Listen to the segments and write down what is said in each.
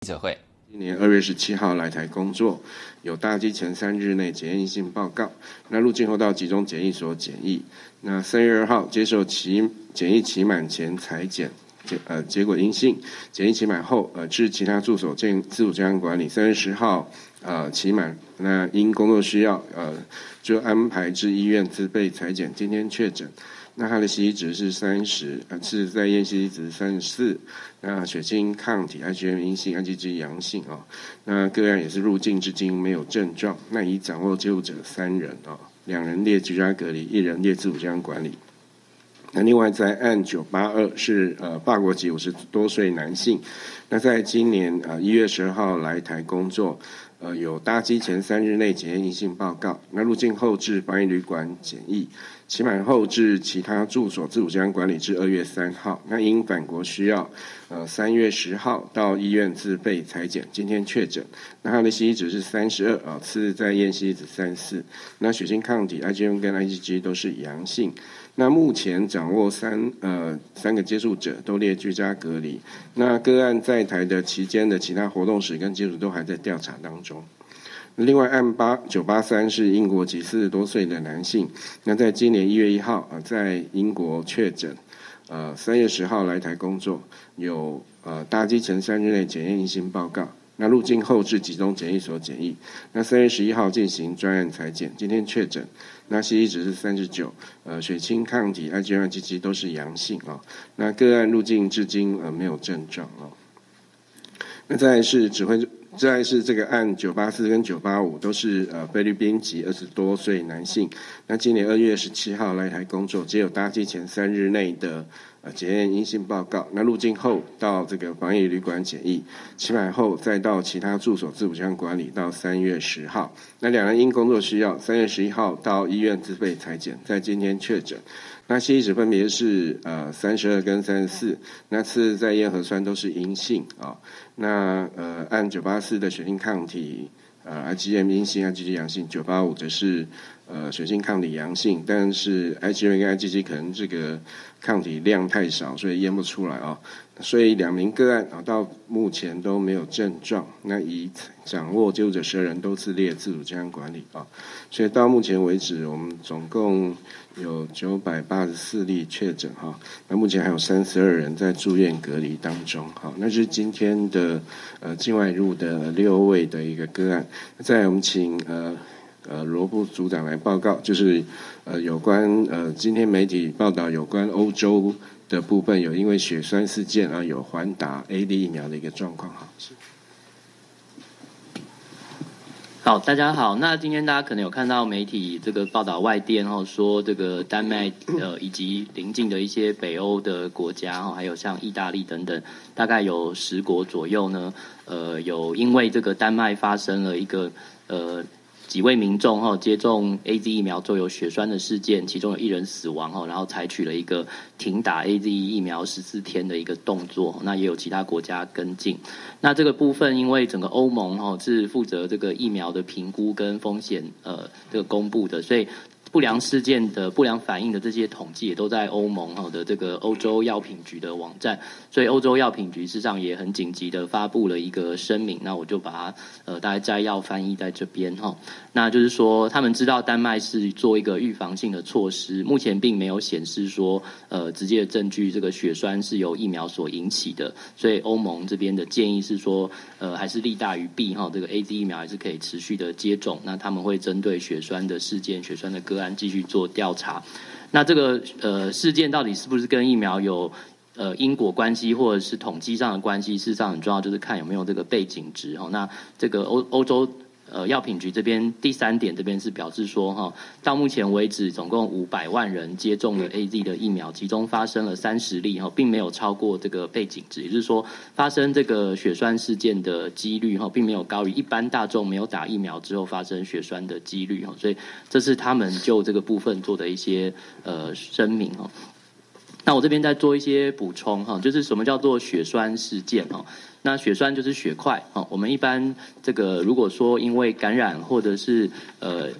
记者会。 今年2月17号来台工作，有搭机前3日内检验阴性报告，那入境后到集中检疫所检疫。那3月2号接受检疫期满前采检，结果阴性。检疫期满后，至其他住所自主健康管理。3月10号期满，那因工作需要，就安排至医院自备采检，今天确诊。那他的CT值是30，是在验 CT值34，那血清抗体 IgM 阴性 ，IgG 阳性哦。那个案也是入境至今没有症状，那已掌握接触者3人哦，2人列居家隔离，1人列自主健康管理。那另外在案982是法国籍50多岁男性，那在今年1月12号来台工作，有搭机前3日内检验阴性报告，那入境后至防疫旅馆检疫，期满后至其他住所自主健康管理至2月3号，那因返国需要，3月10号到医院自备采检，今天确诊。那他的CT值是32，次日在验 CT值34，那血清抗体 IgM 跟 IgG 都是阳性。那目前掌握3个接触者都列居家隔离，那个案在台的期间的其他活动史跟接触都还在调查当中。另外案983是英国籍40多岁的男性，那在今年1月1号在英国确诊，3月10号来台工作，有搭机前3日内检验阴性报告。那入境后至集中检疫所检疫，那3月11号进行专案采检，今天确诊，那CT值是39，血清抗体 IgM、IgG 都是阳性哦。那个案入境至今没有症状哦。那再来是这个案984跟985都是菲律宾籍20多岁男性，那今年2月17号来台工作，只有搭机前3日内的检验阴性报告，那入境后到这个防疫旅馆检疫，期满后再到其他住所自主健康管理到3月10号。那2人因工作需要，3月11号到医院自备采检，在今天确诊。那CT值分别是32跟34，那次日在验核酸都是阴性啊。那按984的血清抗体IgM 阴性 IgG 阳性，985则是血清抗体阳性，但是 IgM 跟 IgG 可能这个抗体量太少，所以验不出来啊。所以2名个案到目前都没有症状，那已掌握接触者12人都自列自主健康管理啊。所以到目前为止，我们总共有984例确诊哈，那目前还有32人在住院隔离当中。好，那是今天的境外入的6位的一个个案。再来我们请罗部组长来报告，就是有关今天媒体报道有关欧洲的部分，有因为血栓事件有缓打 AZ 疫苗的一个状况。 好，大家好。那今天大家可能有看到媒体这个报道外电说这个丹麦以及邻近的一些北欧的国家还有像意大利等等，大概有10国左右呢，有因为这个丹麦发生了一个几位民众接种 AZ 疫苗之后有血栓的事件，其中有1人死亡然后采取了一个停打 AZ 疫苗14天的一个动作，那也有其他国家跟进。那这个部分因为整个欧盟是负责这个疫苗的评估跟风险这个公布的，所以不良事件的不良反应的这些统计也都在欧盟的这个欧洲药品局的网站，所以欧洲药品局事实上也很紧急的发布了一个声明，那我就把它大概摘要翻译在这边那就是说他们知道丹麦是做一个预防性的措施，目前并没有显示说直接的证据这个血栓是由疫苗所引起的，所以欧盟这边的建议是说还是利大于弊这个 AZ 疫苗还是可以持续的接种，那他们会针对血栓的事件血栓的个案继续做调查。那这个事件到底是不是跟疫苗有因果关系或者是统计上的关系，事实上很重要，就是看有没有这个背景值那这个欧洲药品局这边第3点这边是表示说到目前为止总共500万人接种了 AZ 的疫苗，其中发生了30例并没有超过这个背景值，也就是说发生这个血栓事件的几率并没有高于一般大众没有打疫苗之后发生血栓的几率所以这是他们就这个部分做的一些声明那我这边再做一些补充就是什么叫做血栓事件那血栓就是血块我们一般这个如果说因为感染或者是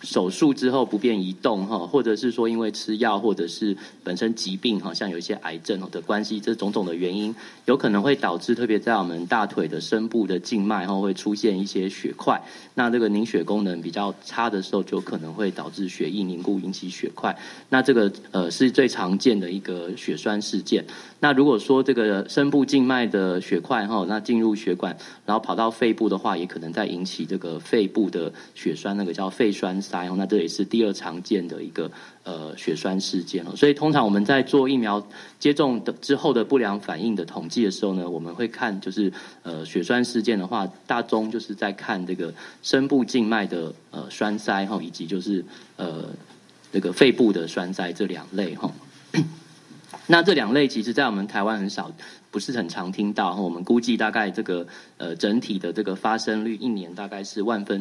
手术之后不便移动或者是说因为吃药或者是本身疾病像有一些癌症的关系，这种种的原因有可能会导致特别在我们大腿的深部的静脉会出现一些血块，那这个凝血功能比较差的时候就可能会导致血液凝固引起血块，那这个是最常见的一个血栓事件。那如果说这个深部静脉的血块那进入血管然后跑到肺部的话，也可能再引起这个肺部的血栓，那个叫肺栓塞那这也是第二常见的一个血栓事件所以通常我们在做疫苗接种的之后的不良反应的统计的时候呢，我们会看就是血栓事件的话，大宗就是在看这个深部静脉的栓塞以及就是这个肺部的栓塞这两类那这两类其实在我们台湾很少，不是很常听到我们估计大概这个整体的这个发生率一年大概是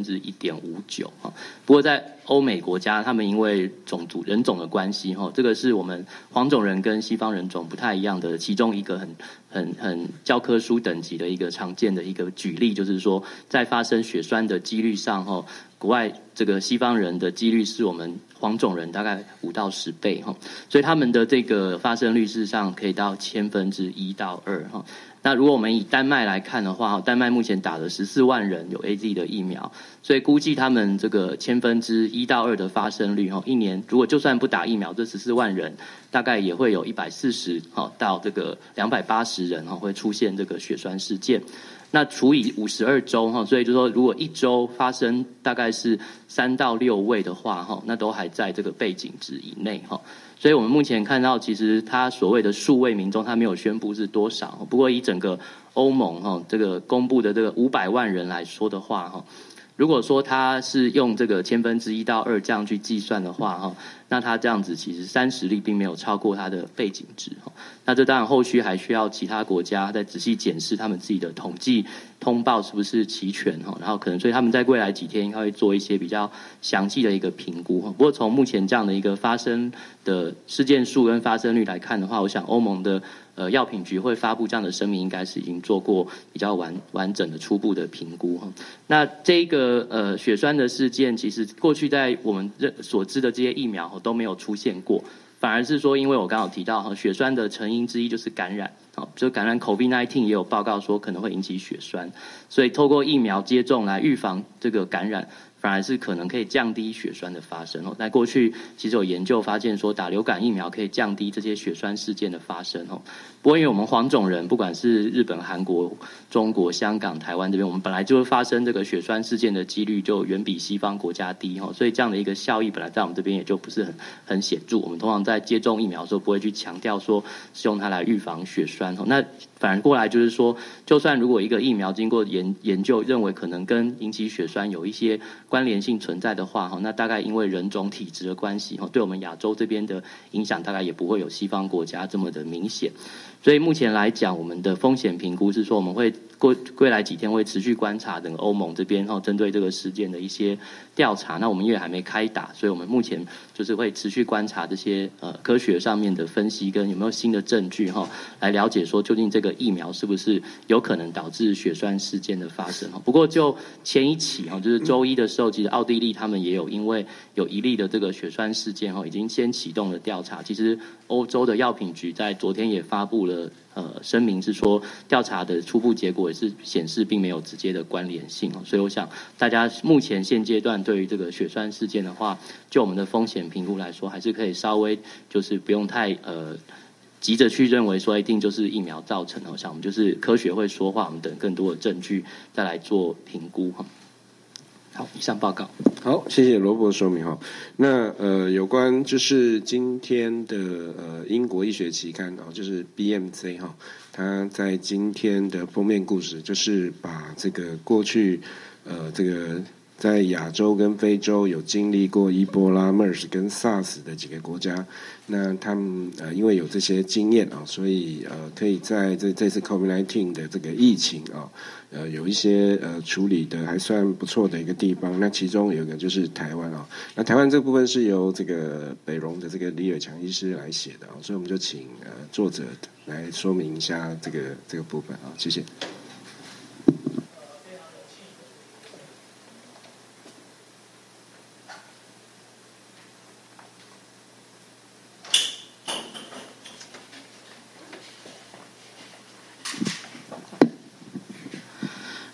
1/1.59不过在欧美国家，他们因为人种的关系这个是我们黄种人跟西方人种不太一样的其中一个很教科书等级的一个常见的一个举例，就是说在发生血栓的几率上国外这个西方人的几率是我们黄种人大概5到10倍所以他们的这个发生率事实上可以到1/1000到2那如果我们以丹麦来看的话，丹麦目前打了14万人有 AZ 的疫苗，所以估计他们这个1/1000到2的发生率一年如果就算不打疫苗，这14万人大概也会有140到这个280人会出现这个血栓事件。那除以52周所以就说如果一周发生大概是3到6位的话那都还在这个背景值以内所以我们目前看到其实他所谓的数位民众他没有宣布是多少，不过以整个欧盟这个公布的这个500万人来说的话如果说他是用这个1/1000到2这样去计算的话那他这样子其实30例并没有超过他的背景值那这当然后续还需要其他国家再仔细检视他们自己的统计通报是不是齐全然后可能所以他们在未来几天应该会做一些比较详细的一个评估不过从目前这样的一个发生的事件数跟发生率来看的话，我想欧盟的药品局会发布这样的声明，应该是已经做过比较完整的初步的评估那这个血栓的事件，其实过去在我们所知的这些疫苗都没有出现过，反而是说，因为我刚好提到血栓的成因之一就是感染就感染 COVID-19 也有报告说可能会引起血栓，所以透过疫苗接种来预防这个感染，反而是可能可以降低血栓的发生在过去其实有研究发现说打流感疫苗可以降低这些血栓事件的发生不过因为我们黄种人不管是日本、韩国、中国、香港、台湾这边，我们本来就会发生这个血栓事件的几率就远比西方国家低所以这样的一个效益本来在我们这边也就不是很显著。我们通常在接种疫苗的时候不会去强调说是用它来预防血栓那反而过来就是说，就算如果一个疫苗经过研究认为可能跟引起血栓有一些关联性存在的话那大概因为人种体质的关系对我们亚洲这边的影响大概也不会有西方国家这么的明显。所以目前来讲，我们的风险评估是说，我们会未来几天会持续观察整个欧盟这边针对这个事件的一些调查。那我们因为还没开打，所以我们目前就是会持续观察这些科学上面的分析跟有没有新的证据来了解说究竟这个疫苗是不是有可能导致血栓事件的发生不过就前一起就是周一的时候，其实奥地利他们也有因为有一例的这个血栓事件已经先启动了调查。其实欧洲的药品局在昨天也发布了声明，是说调查的初步结果也是显示并没有直接的关联性所以我想大家目前现阶段对于这个血栓事件的话，就我们的风险评估来说，还是可以稍微就是不用太急着去认为说一定就是疫苗造成我想我们就是科学会说话，我们等更多的证据再来做评估好，以上报告。 好，谢谢罗伯的说明那有关就是今天的英国医学期刊就是 BMJ 它在今天的封面故事就是把这个过去这个在亚洲跟非洲有经历过伊波拉、MERS 跟 SARS 的几个国家，那他们因为有这些经验所以可以在这次 COVID-19 的这个疫情有一些处理的还算不错的一个地方。那其中有一个就是台湾那台湾这部分是由这个北荣的这个李伟强医师来写的所以我们就请作者来说明一下这个部分谢谢。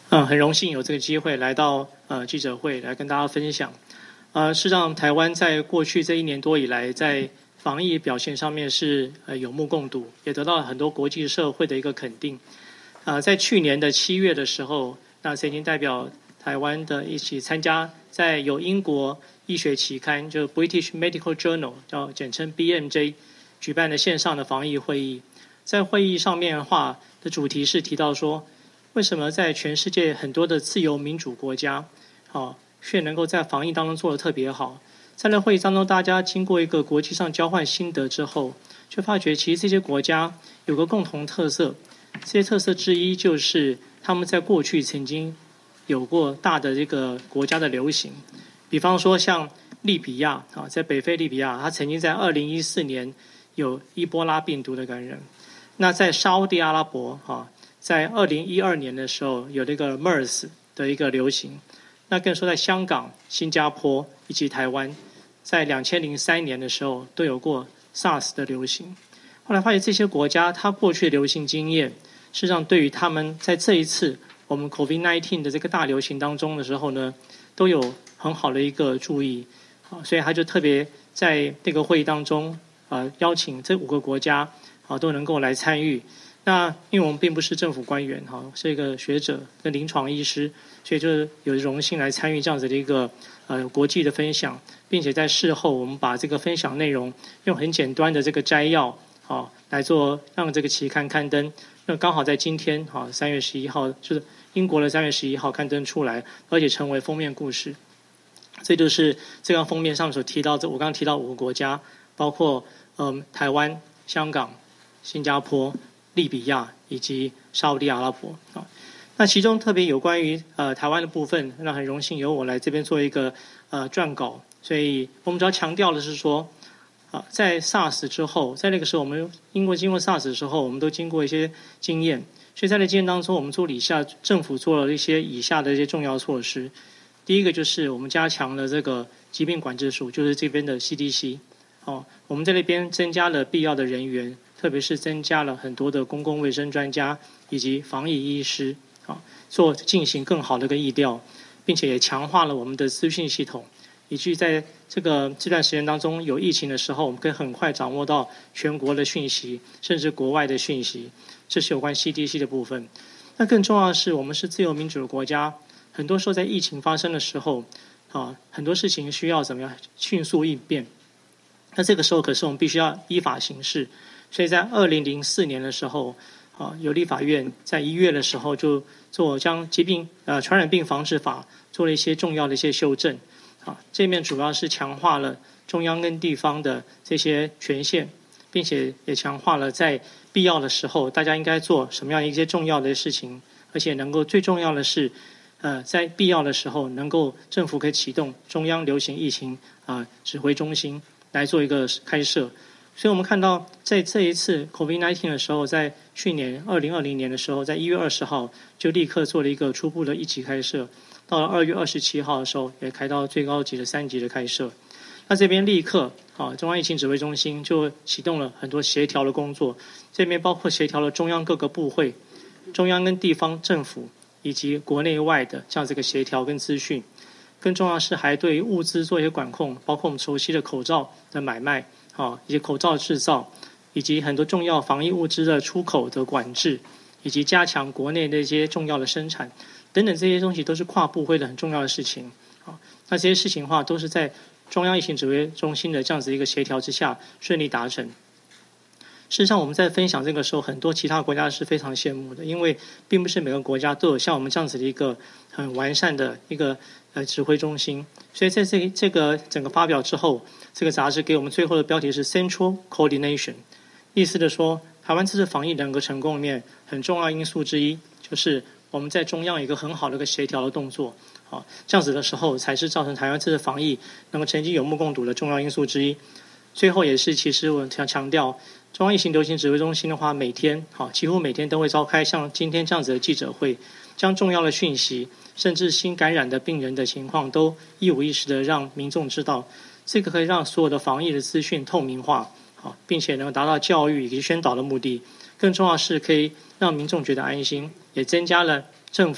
很荣幸有这个机会来到记者会来跟大家分享。事实上，台湾在过去这1年多以来，在防疫表现上面是有目共睹，也得到很多国际社会的一个肯定。在去年的7月的时候，那曾经代表台湾的一起参加在有英国医学期刊，就 British Medical Journal， 简称 BMJ， 举办的线上的防疫会议。在会议上面的话的主题是提到说，为什么在全世界很多的自由民主国家，却能够在防疫当中做得特别好。在那会议当中，大家经过一个国际上交换心得之后，就发觉其实这些国家有个共同特色，这些特色之一就是他们在过去曾经有过大的这个国家的流行。比方说像利比亚在北非利比亚，它曾经在2014年有伊波拉病毒的感染。那在沙烏地阿拉伯在2012年的时候有这个 MERS 的一个流行。那更说在香港、新加坡以及台湾，在2003年的时候都有过 SARS 的流行。后来发现这些国家它过去的流行经验，事实上对于他们在这一次我们 COVID-19 的这个大流行当中的时候呢，都有很好的一个注意。所以他就特别在这个会议当中邀请这5个国家都能够来参与。那因为我们并不是政府官员是一个学者跟临床医师，所以就有荣幸来参与这样子的一个国际的分享，并且在事后我们把这个分享内容用很简单的这个摘要来做让这个期刊刊登。那刚好在今天3月11号，就是英国的3月11号刊登出来，而且成为封面故事。这就是这个封面上所提到我刚刚提到5个国家，包括台湾、香港、新加坡、利比亚以及沙烏地阿拉伯。那其中特别有关于台湾的部分，那很荣幸由我来这边做一个撰稿。所以我们主要强调的是说在 SARS 之后，在那个时候我们经过 SARS 的时候，我们都经过一些经验，所以在那经验当中，我们政府做了一些以下的一些重要措施。第一个就是我们加强了这个疾病管制署，就是这边的 CDC。我们在那边增加了必要的人员，特别是增加了很多的公共卫生专家以及防疫医师进行更好的一个疫调，并且也强化了我们的资讯系统，以及在这段时间当中有疫情的时候，我们可以很快掌握到全国的讯息，甚至国外的讯息。这是有关 CDC 的部分。那更重要的是，我们是自由民主的国家，很多时候在疫情发生的时候很多事情需要怎么样迅速应变。那这个时候可是我们必须要依法行事。所以在2004年的时候有立法院在1月的时候就将传染病防治法做了一些重要的一些修正。这面主要是强化了中央跟地方的这些权限，并且也强化了在必要的时候大家应该做什么样一些重要的事情，而且能够最重要的是在必要的时候能够政府可以启动中央流行疫情指挥中心来做一个开设。所以我们看到在这一次 COVID-19 的时候，在去年2020年的时候，在1月20号就立刻做了一个初步的1级开设，到了2月27号的时候也开到最高级的3级的开设。那这边立刻中央疫情指挥中心就启动了很多协调的工作，这边包括协调了中央各个部会、中央跟地方政府以及国内外的这样子一个协调跟资讯。更重要的是还对于物资做一些管控，包括我们熟悉的口罩的买卖以及口罩制造，以及很多重要防疫物资的出口的管制，以及加强国内的一些重要的生产等等，这些东西都是跨部会的很重要的事情。那这些事情的话都是在中央疫情指挥中心的这样子一个协调之下顺利达成。事实上我们在分享这个时候，很多其他国家是非常羡慕的，因为并不是每个国家都有像我们这样子的一个很完善的一个指挥中心。所以在这个整个发表之后，这个杂志给我们最后的标题是 Central Coordination， 意思的说台湾这次防疫能够成功里面很重要因素之一就是我们在中央有一个很好的一个协调的动作。这样子的时候才是造成台湾这次防疫能够成绩有目共睹的重要因素之一。最后也是其实我想强调，中央疫情流行指挥中心的话，每天几乎每天都会召开像今天这样子的记者会，将重要的讯息甚至新感染的病人的情况都一五一十的让民众知道，这个可以让所有的防疫的资讯透明化，并且能够达到教育以及宣导的目的。更重要的是可以让民众觉得安心，也增加了政府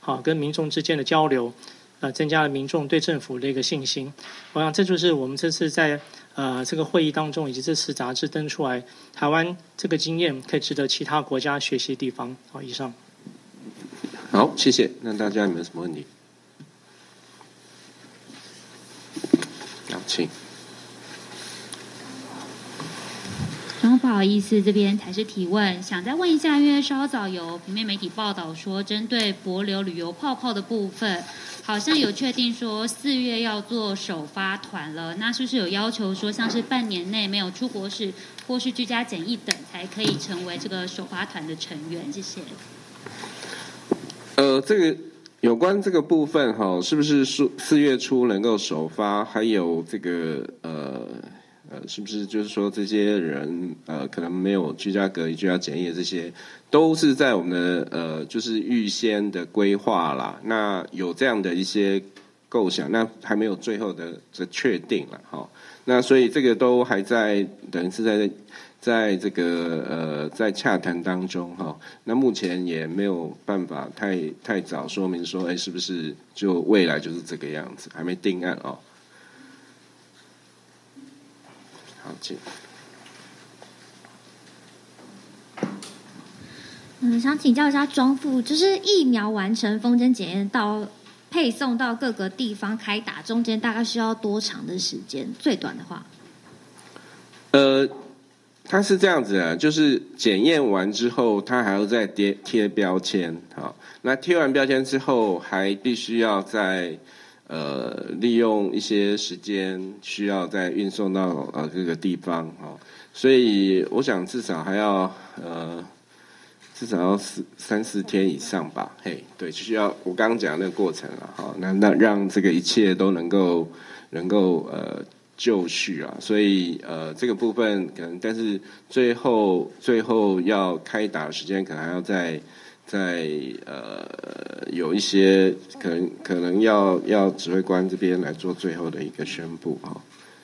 好跟民众之间的交流，增加了民众对政府的一个信心。我想这就是我们这次在这个会议当中，以及这次杂志登出来，台湾这个经验可以值得其他国家学习的地方。好，以上。 好，谢谢。那大家有没有什么问题？好，请。 然后不好意思，这边才是提问，想再问一下，因为稍早有平面媒体报道说，针对帛琉旅游泡泡的部分，好像有确定说4月要做首发团了，那是不是有要求说，像是半年内没有出国史或是居家检疫等，才可以成为这个首发团的成员？谢谢。 这个有关这个部分哈，是不是4月初能够首发？还有这个是不是就是说这些人可能没有居家隔离、居家检疫的这些，都是在我们的就是预先的规划啦。那有这样的一些构想，那还没有最后的确定了哈。那所以这个都还在等于是在这个在洽谈当中哈。那目前也没有办法太早说明说，是不是就未来就是这个样子，还没定案哦。好，请。 想请教一下庄副，就是疫苗完成封针检验到配送到各个地方开打，中间大概需要多长的时间？最短的话， 它是这样子啊，就是检验完之后，它还要再贴标签，好，那贴完标签之后，还必须要再利用一些时间，需要再运送到各个地方，哦，所以我想至少还要至少要3、4天以上吧，嘿，对，需要我刚刚讲的那个过程了，好，那让这个一切都能够就绪啊，所以这个部分可能，但是最后要开打的时间，可能还要再有一些可能要指挥官这边来做最后的一个宣布哈。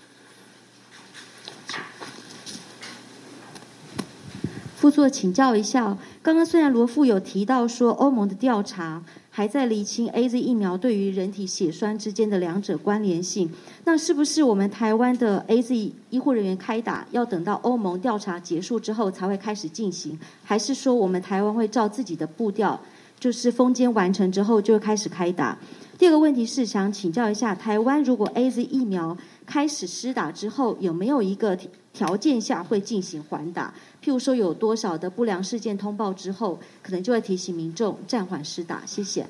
副座请教一下，刚刚虽然罗副有提到说欧盟的调查还在厘清 AZ 疫苗对于人体血栓之间的两者关联性，那是不是我们台湾的 AZ 医护人员开打要等到欧盟调查结束之后才会开始进行，还是说我们台湾会照自己的步调，就是封监完成之后就开始开打？第二个问题是想请教一下，台湾如果 AZ 疫苗开始施打之后，有没有一个条件下会进行缓打？譬如说有多少的不良事件通报之后，可能就会提醒民众暂缓施打。谢谢。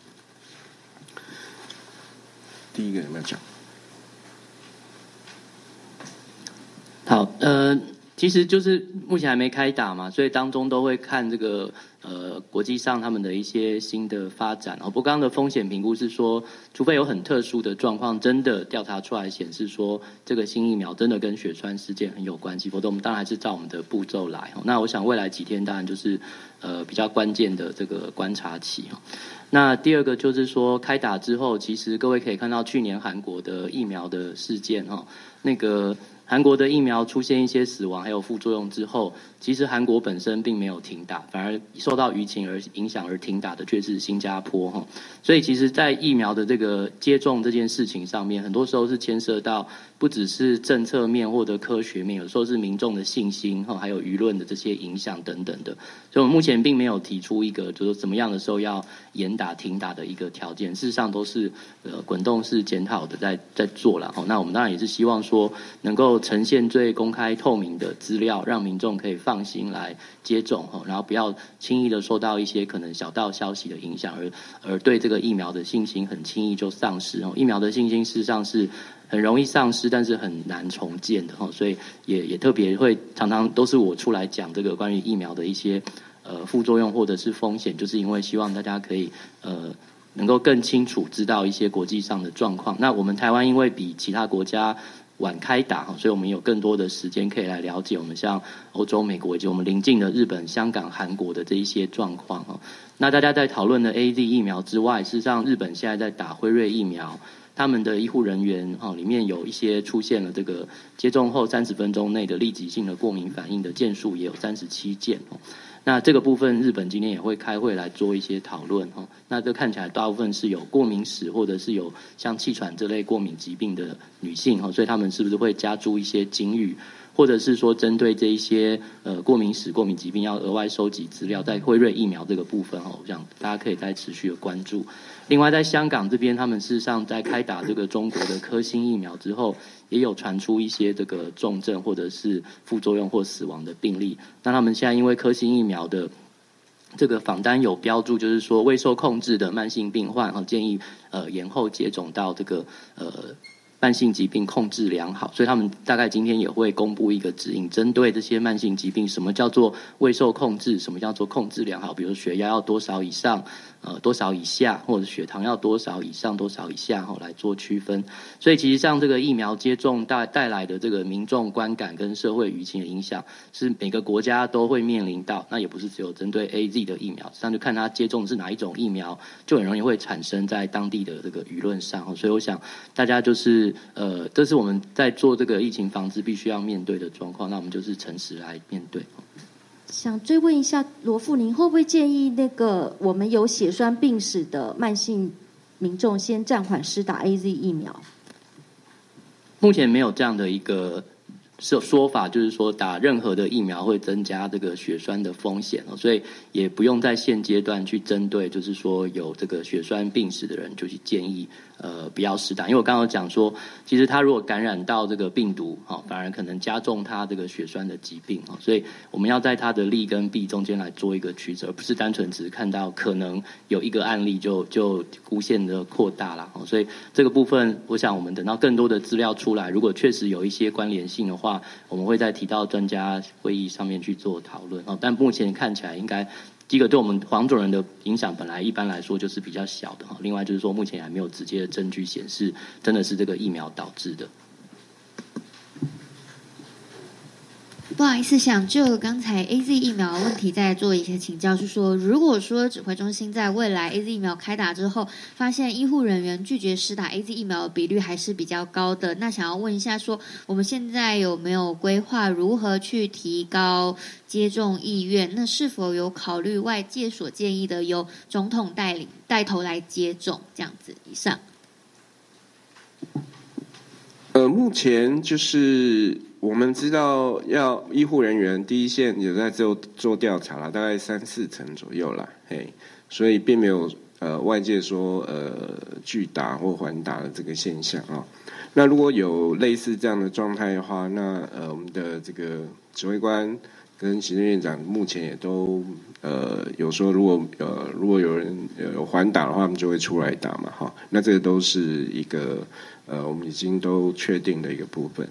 第一个有没有讲？ 好，其实就是目前还没开打嘛，所以当中都会看这个国际上他们的一些新的发展。不过刚刚的风险评估是说，除非有很特殊的状况，真的调查出来显示说这个新疫苗真的跟血栓事件很有关系，否则我们当然还是照我们的步骤来。那我想未来几天当然就是比较关键的这个观察期。那第二个就是说，开打之后，其实各位可以看到去年韩国的疫苗的事件那个韩国的疫苗出现一些死亡还有副作用之后，其实韩国本身并没有停打，反而受到舆情而影响而停打的却是新加坡。所以其实在疫苗的这个接种这件事情上面，很多时候是牵涉到不只是政策面或者科学面，有时候是民众的信心还有舆论的这些影响等等的。所以我们目前并没有提出一个就是怎么样的时候要严打停打的一个条件，事实上都是滚动式检讨的在做了。那我们当然也是希望说能够呈现最公开透明的资料，让民众可以放心来接种，然后不要轻易的受到一些可能小道消息的影响，而对这个疫苗的信心很轻易就丧失。疫苗的信心事实上是很容易丧失，但是很难重建的，所以也特别会常常都是我出来讲这个关于疫苗的一些副作用或者是风险，就是因为希望大家可以能够更清楚知道一些国际上的状况。那我们台湾因为比其他国家晚开打，所以我们有更多的时间可以来了解我们像欧洲、美国以及我们邻近的日本、香港、韩国的这一些状况。那大家在讨论的 AZ 疫苗之外，事实上日本现在在打辉瑞疫苗，他们的医护人员里面有一些出现了这个接种后30分钟内的立即性的过敏反应的件数也有37件。 那这个部分日本今天也会开会来做一些讨论哈。那这看起来大部分是有过敏史或者是有像气喘这类过敏疾病的女性哈，所以他们是不是会加注一些警语，或者是说针对这一些过敏史、过敏疾病要额外收集资料，在辉瑞疫苗这个部分哈，我想大家可以再持续的关注。另外，在香港这边，他们事实上在开打这个中国的科兴疫苗之后，也有传出一些这个重症或者是副作用或死亡的病例。那他们现在因为科兴疫苗的这个访单有标注，就是说未受控制的慢性病患建议延后接种到这个慢性疾病控制良好，所以他们大概今天也会公布一个指引，针对这些慢性疾病，什么叫做未受控制，什么叫做控制良好，比如血压要多少以上，多少以下，或者血糖要多少以上，多少以下来做区分。所以其实像这个疫苗接种带来的这个民众观感跟社会舆情的影响，是每个国家都会面临到，那也不是只有针对 AZ 的疫苗，那就看它接种的是哪一种疫苗，就很容易会产生在当地的这个舆论上。所以我想大家就是这是我们在做这个疫情防治必须要面对的状况，那我们就是诚实来面对。 想追问一下罗副，您会不会建议那个我们有血栓病史的慢性民众先暂缓施打 AZ 疫苗？ 目前没有这样的一个说法，就是说打任何的疫苗会增加这个血栓的风险，所以也不用在现阶段去针对就是说有这个血栓病史的人就去建议不要施打。因为我刚刚讲说，其实他如果感染到这个病毒反而可能加重他这个血栓的疾病，所以我们要在他的利跟弊中间来做一个取舍，而不是单纯只是看到可能有一个案例就无限的扩大了。所以这个部分我想我们等到更多的资料出来，如果确实有一些关联性的话，我们会在提到专家会议上面去做讨论。但目前看起来应该第一个对我们黄种人的影响本来一般来说就是比较小的，另外就是说目前还没有直接的证据显示真的是这个疫苗导致的。 不好意思，想就刚才 AZ 疫苗的问题再做一些请教，是说如果说指挥中心在未来 AZ 疫苗开打之后，发现医护人员拒绝施打 AZ 疫苗的比率还是比较高的，那想要问一下说，我们现在有没有规划如何去提高接种意愿？那是否有考虑外界所建议的由总统带头来接种这样子？以上。 目前就是我们知道要医护人员第一线有在做调查啦，大概3-4成左右啦，所以并没有外界说拒打或缓打的这个现象啊。那如果有类似这样的状态的话，那我们的这个指挥官跟行政院长目前也都有说，如果有人有缓打的话，他们就会出来打嘛，哈。那这个都是一个我们已经都确定的一个部分，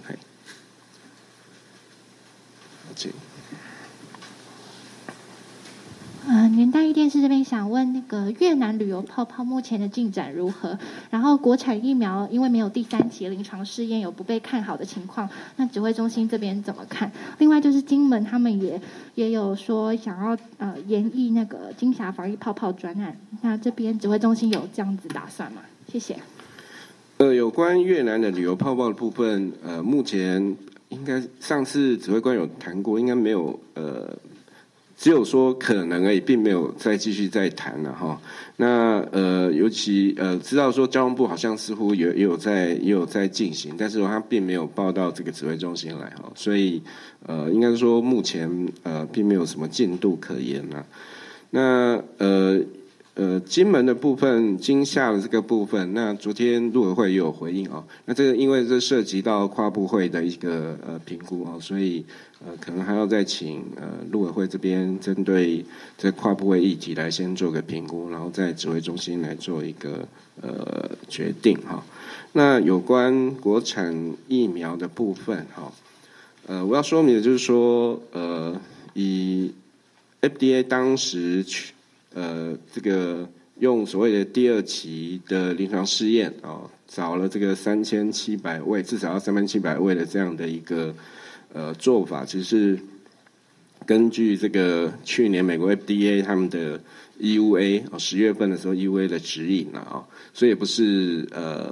年代一电视这边想问那个越南旅游泡泡目前的进展如何？然后国产疫苗因为没有第3期临床试验，有不被看好的情况，那指挥中心这边怎么看？另外就是金门他们也有说想要研议那个金霞防疫泡泡专案，那这边指挥中心有这样子打算吗？谢谢。 有关越南的旅游泡泡的部分，目前应该上次指挥官有谈过，应该没有只有说可能而已，并没有再继续再谈了哈。那尤其知道说交通部好像似乎也有在进行，但是他并没有报到这个指挥中心来哈，所以应该说目前并没有什么进度可言了。那金门的部分，金厦的这个部分，那昨天陆委会也有回应哦。那这个因为这涉及到跨部会的一个评估哦，所以可能还要再请陆委会这边针对这跨部会议题来先做个评估，然后在指挥中心来做一个决定哈。那有关国产疫苗的部分哈，我要说明的就是说以 FDA 当时这个用所谓的第2期的临床试验找了这个3700位，至少要3700位的这样的一个做法，其实是根据这个去年美国 FDA 他们的 EUA 10月份的时候 EUA 的指引了所以也不是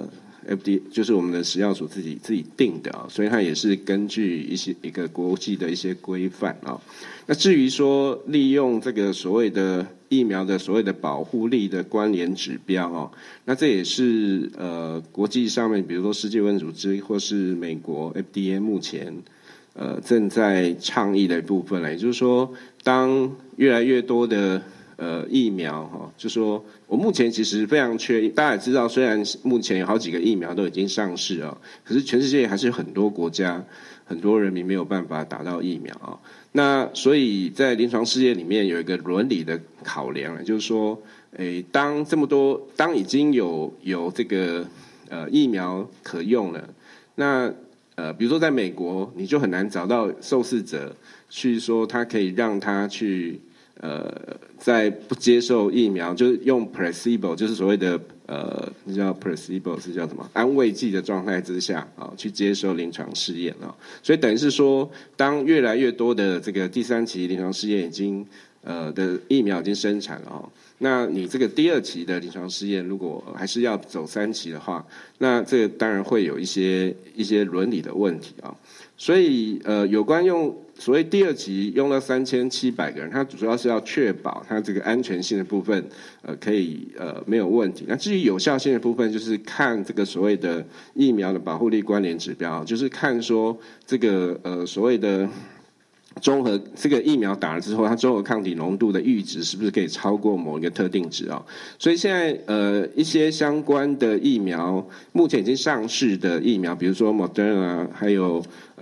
FDA 就是我们的食药署自己定的所以它也是根据一个国际的一些规范那至于说利用这个所谓的疫苗的所谓的保护力的关联指标那这也是国际上面比如说世界卫生组织或是美国 FDA 目前正在倡议的一部分也就是说当越来越多的疫苗就说我目前其实非常大家也知道，虽然目前有好几个疫苗都已经上市可是全世界还是有很多国家很多人民没有办法打到疫苗那所以在临床试验里面有一个伦理的考量就是说当已经有这个疫苗可用了那比如说在美国你就很难找到受试者去说他可以让他去在不接受疫苗就是用 placebo 就是所谓的你知道 placebo 是叫什么安慰剂的状态之下去接受临床试验所以等于是说当越来越多的这个第3期临床试验已经的疫苗已经生产了那你这个第2期的临床试验如果还是要走3期的话那这个当然会有一些伦理的问题所以有关用所谓第2期用到3700个人它主要是要确保它这个安全性的部分可以没有问题那至于有效性的部分就是看这个所谓的疫苗的保护力关联指标就是看说这个所谓的综合这个疫苗打了之后它综合抗体浓度的阈值是不是可以超过某一个特定值所以现在一些相关的疫苗目前已经上市的疫苗比如说 Moderna 还有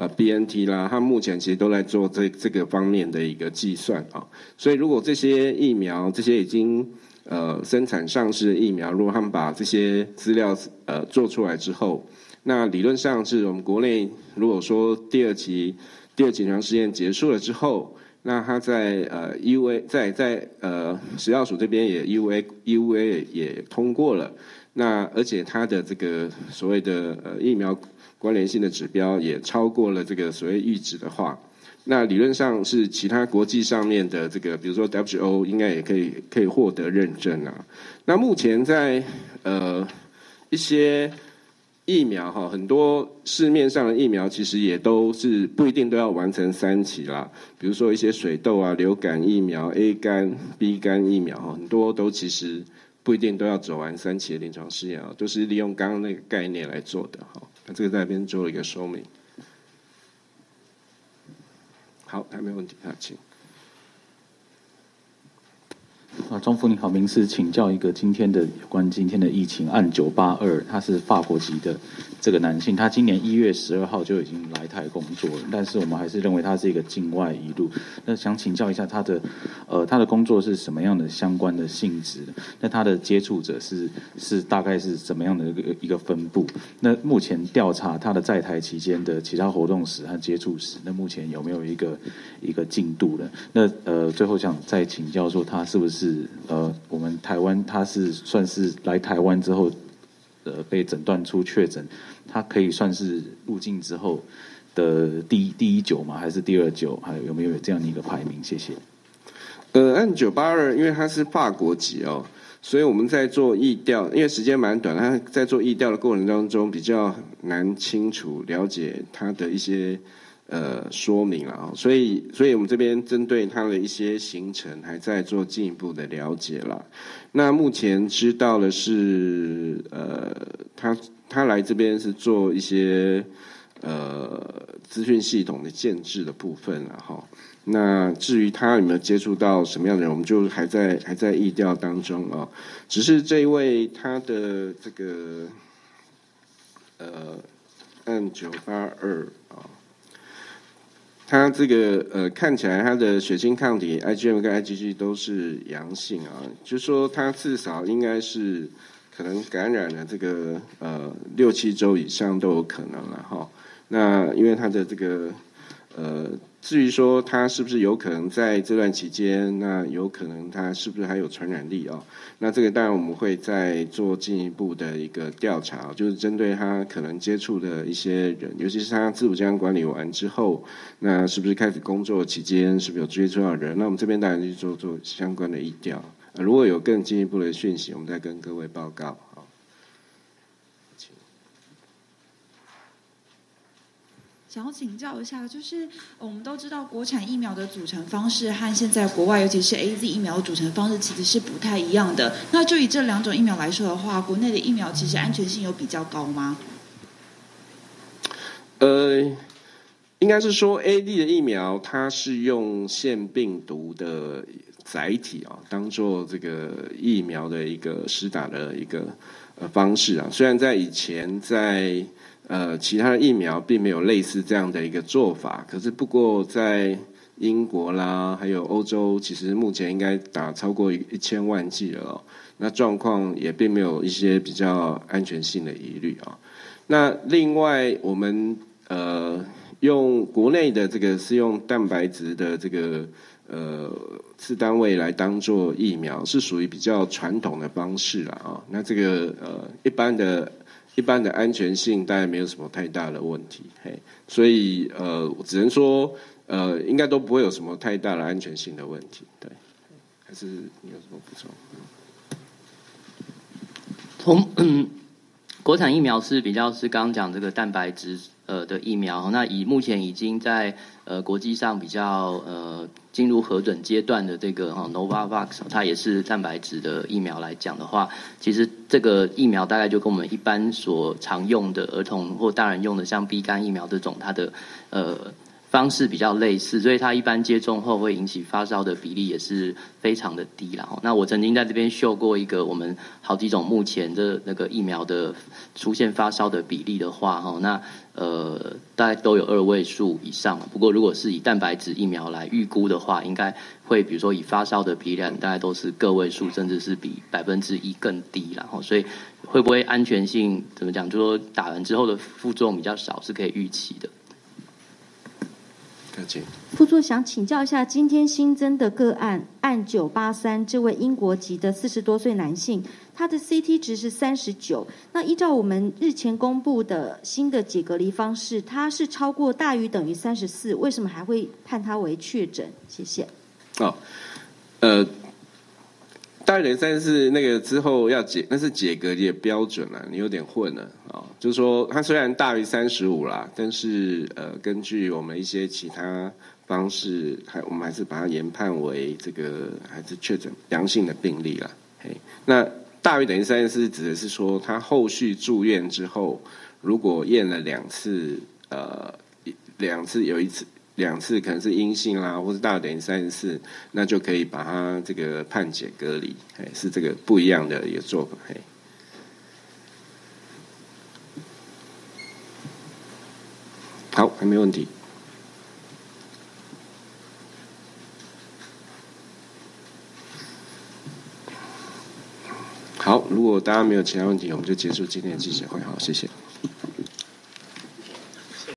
BNT 啦它目前其实都在做这个方面的一个计算所以如果这些疫苗这些已经生产上市的疫苗如果他们把这些资料做出来之后那理论上是我们国内如果说第二期临床试验结束了之后那它在EUA 在食药署这边也 EUA 也通过了那而且它的这个所谓的疫苗关联性的指标也超过了这个所谓阈值的话那理论上是其他国际上面的这个比如说 WHO 应该也可以获得认证那目前在一些疫苗很多市面上的疫苗其实也都是不一定都要完成3期啦比如说一些水痘流感疫苗 A 肝 B 肝疫苗很多都其实不一定都要走完3期的临床试验都是利用刚刚那个概念来做的那这个在那边做了一个说明好还没有问题请庄副你好，民事请教一个有关今天的疫情案982，他是法国籍的这个男性，他今年1月12号就已经来台工作了，但是我们还是认为他是一个境外移入。那想请教一下他的工作是什么样的相关的性质？那他的接触者是大概是怎么样的一个分布？那目前调查他的在台期间的其他活动史和接触史，那目前有没有一个进度了？那最后想再请教说他是不是我们台湾他是算是来台湾之后被诊断出确诊，他可以算是入境之后的第一9吗？还是第29？还有没有这样的一个排名？谢谢。 按982，因为他是法国籍所以我们在做疫调，因为时间蛮短，他在做疫调的过程当中比较难清楚了解他的一些说明了所以我们这边针对他的一些行程还在做进一步的了解了。那目前知道的是他来这边是做一些资讯系统的建制的部分了那至于他有没有接触到什么样的人，我们就还在疫调当中只是这一位他的这个按982他这个看起来他的血清抗体 IgM 跟 IgG 都是阳性就是说他至少应该是可能感染了这个6-7周以上都有可能了那因为他的这个至于说他是不是有可能在这段期间，那有可能他是不是还有传染力那这个当然我们会再做进一步的一个调查，就是针对他可能接触的一些人，尤其是他自主健康管理完之后，那是不是开始工作期间是不是有接触到人，那我们这边当然去做相关的疫调如果有更进一步的讯息我们再跟各位报告想要请教一下，就是我们都知道国产疫苗的组成方式和现在国外，尤其是 AZ 疫苗的组成方式其实是不太一样的。那就以这2种疫苗来说的话，国内的疫苗其实安全性有比较高吗？ 应该是说 AZ 的疫苗，它是用腺病毒的载体啊，当做这个疫苗的一个施打的一个方式啊。虽然在以前在其他的疫苗并没有类似这样的一个做法，可是不过在英国啦，还有欧洲，其实目前应该打超过1000万剂了哦。那状况也并没有一些比较安全性的疑虑啊。那另外我们用国内的这个是用蛋白质的这个次单位来当做疫苗，是属于比较传统的方式啦啊。那这个一般的安全性大概没有什么太大的问题，所以我只能说应该都不会有什么太大的安全性的问题，对。还是你有什么补充？ 国产疫苗是比较是刚刚讲这个蛋白质的疫苗，那目前已经在国际上比较进入核准阶段的这个Novavax， 它也是蛋白质的疫苗来讲的话，其实这个疫苗大概就跟我们一般所常用的儿童或大人用的像 B 肝疫苗这种，它的方式比较类似，所以它一般接种后会引起发烧的比例也是非常的低啦。那我曾经在这边秀过一个我们好几种目前的那个疫苗的出现发烧的比例的话，那大概都有2位数以上。不过如果是以蛋白质疫苗来预估的话，应该会比如说以发烧的比例大概都是个位数，甚至是比1%更低啦。所以会不会安全性怎么讲，就说打完之后的副作用比较少，是可以预期的。 副座想请教一下，今天新增的个案983这位英国籍的40多岁男性，他的 CT 值是39。那依照我们日前公布的新的解隔离方式，他是超过大于等于34，为什么还会判他为确诊？谢谢。 大于等于34那个之后要那是解隔离的标准啦，你有点混了啊。就是说，它虽然大于35啦，但是根据我们一些其他方式，我们还是把它研判为这个还是确诊阳性的病例啦。那大于等于34指的是说，他后续住院之后，如果验了2次，有2次可能是阴性啦，或是大于等于34，那就可以把它这个判解隔离，是这个不一样的一个做法。好，还没问题。好，如果大家没有其他问题，我们就结束今天的记者会。好，谢谢。